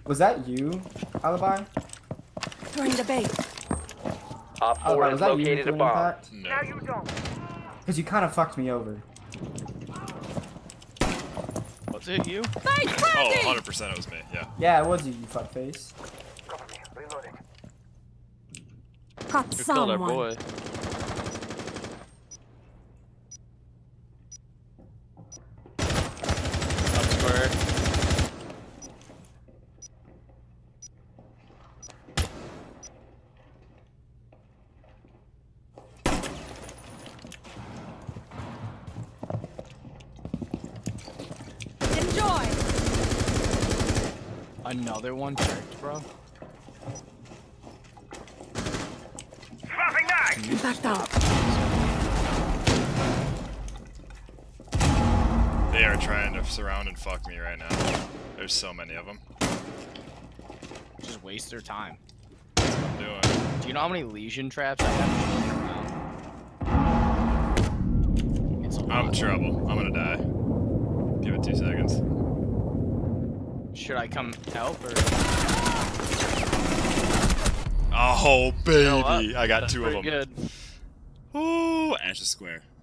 Was that you, Alibi? Throwing the bait. Op 4 Alibi, has was that you located a doing bomb. that? No. Because you kind of fucked me over. Was it you? Oh, 100% it was me. Yeah. Yeah, it was you, you fuckface. Caught Who killed our someone. boy? Up square. Enjoy. Another one tricked, bro. Backed up. They are trying to surround and fuck me right now. There's so many of them. Just waste their time. That's what I'm doing. Do you know how many lesion traps I have? It's a lot. I'm in trouble. I'm gonna die. Give it 2 seconds. Should I come help or? Oh, baby. You know what? I got That's 2 of them. pretty good. Ooh, Ashes Square.